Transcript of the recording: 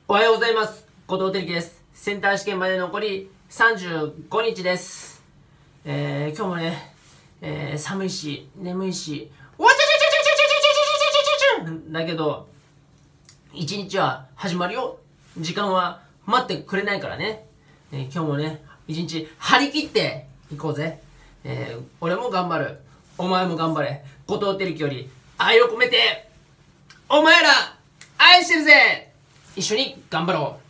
おはようございます。後藤輝樹です。センター試験まで残り35日です。今日もね、寒いし、眠いし、わちゃちゃちゃちゃちゃちゃちゃちゃちゃちゃちゃだけど、一日は始まるよ。時間は待ってくれないからね。今日もね、一日張り切っていこうぜ。俺も頑張る。お前も頑張れ。後藤輝樹より愛を込めて、お前ら愛してるぜ。一緒に頑張ろう。